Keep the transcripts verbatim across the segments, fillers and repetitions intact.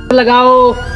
लगाओ।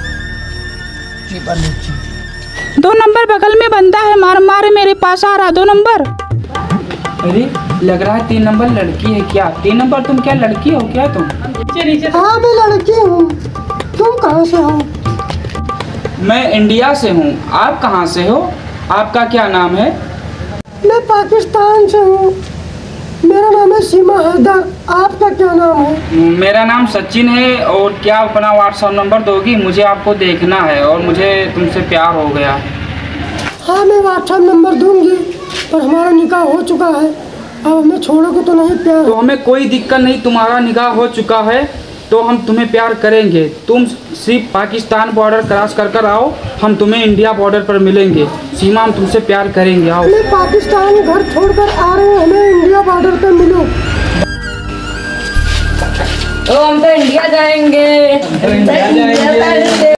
दो नंबर बगल में बंदा है, मार मार मेरे पास आ रहा। दो नंबर। अरे लग रहा है तीन नंबर लड़की है क्या? तीन नंबर तुम क्या लड़की हो क्या तुम? हाँ मैं लड़की हूँ। तुम कहाँ से हो? मैं इंडिया से हूँ। आप कहाँ से हो? आपका क्या नाम है? मैं पाकिस्तान से हूँ। मेरा नाम है सीमा हैदर। आपका क्या नाम है? मेरा नाम सचिन है। और क्या अपना व्हाट्सएप नंबर दोगी? मुझे आपको देखना है और मुझे तुमसे प्यार हो गया। हाँ मैं व्हाट्सएप नंबर दूंगी, पर हमारा निकाह हो चुका है, अब हमें छोड़ोगे तो नहीं प्यार? तो हमें कोई दिक्कत नहीं, तुम्हारा निकाह हो चुका है तो हम तुम्हें प्यार करेंगे। तुम सिर्फ पाकिस्तान बॉर्डर क्रॉस कर कर आओ, हम तुम्हें इंडिया बॉर्डर पर मिलेंगे। सीमा हम तुमसे प्यार करेंगे। आओ। मैं पाकिस्तान घर छोड़कर आ रहे हैं, हमें इंडिया बॉर्डर पे मिलो। तो हम तो इंडिया जाएंगे। इंडिया जाएंगे।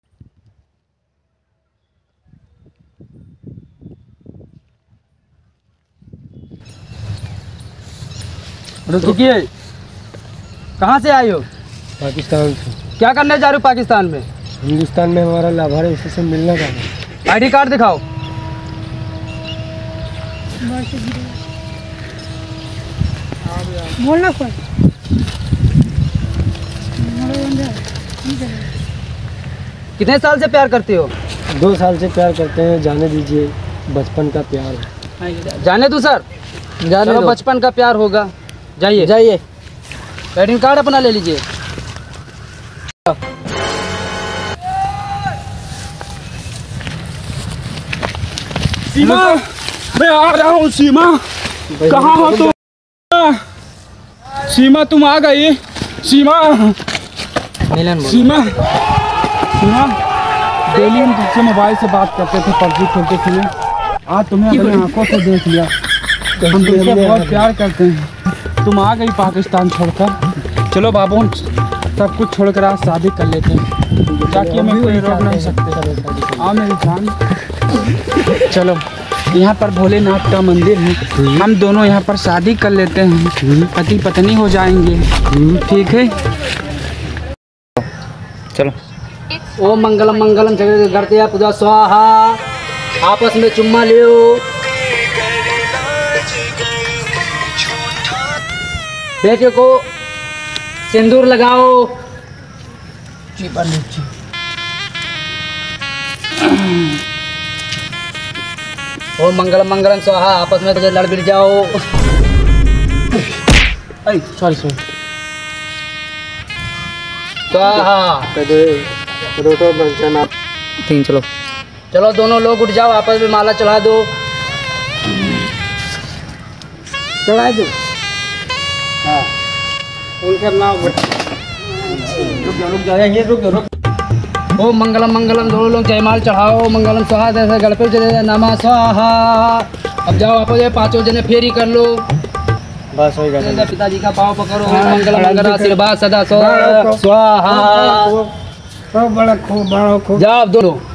रुकिए, कहाँ से आई हो? पाकिस्तान से। क्या करने जा रहे हो पाकिस्तान में? हिंदुस्तान में हमारा लाभार है, उसी से मिलना चाहता। आईडी कार्ड दिखाओ। बोलना कोई। कितने साल से प्यार करते हो? दो साल से प्यार करते हैं, जाने दीजिए, बचपन का प्यार है। जाने दो सर, जाने दो। बचपन का प्यार होगा। जाइए जाइए, आईडी कार्ड अपना ले लीजिए। सीमा, मैं आ रहा हूँ। सीमा कहाँ हो तुम? सीमा तुम आ गई? सीमा सीमा सीमा डेली हम तुमसे मोबाइल से बात करते थे, पबजी खेलते थे। आज तुम्हें अपनी आंखों से देख लिया। हम तुमसे बहुत प्यार करते हैं। तुम आ गई पाकिस्तान छोड़कर। चलो बाबू, सब कुछ छोड़कर आज शादी कर लेते हैं, ताकि हमें कोई रोक नहीं सकते। आओ मेरी जान, चलो। यहाँ पर भोलेनाथ का मंदिर है, हम दोनों यहाँ पर शादी कर लेते हैं, पति पत्नी हो जाएंगे। ठीक है, चलो। ओम मंगलम मंगलम जगत करते पूजा स्वाहा। आपस में चुम्मा लियो। बेटे को सिंदूर लगाओ। ओम मंगलम मंगलम स्वाहा। आपस में तो लड़ भिड़ जाओ। सॉरी सॉरी स्वाहा। तीन चलो चलो दोनों लोग उठ जाओ, आपस में माला चढ़ा दो। चढ़ा दो। हाँ, उनके नाम रुक जाओ, रुक जाओ, ये रुक रुक। ओम मंगलम मंगलम, दोनों लोग जयमाल चढ़ाओ। मंगलम स्वाहा, जैसे गणपति जैसे नमः स्वाहा। अब जाओ आपस में पांचों जने फेरी कर लो। बस हो गया। पिताजी का पाँव पकड़ो। मंगलम मंगलम आशीर्वाद सदा स्वाहा। बड़ा खूब बड़ा खूब। जाओ दोनों।